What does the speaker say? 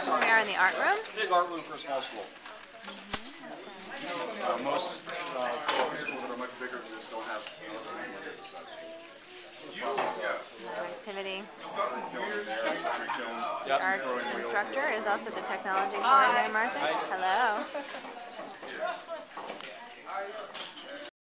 Here we are in the art room. Big art room for a small school. Most schools that are much bigger than this don't have this size. Activity. Yep. Our instructor is also the technology coordinator, Martin. Hello.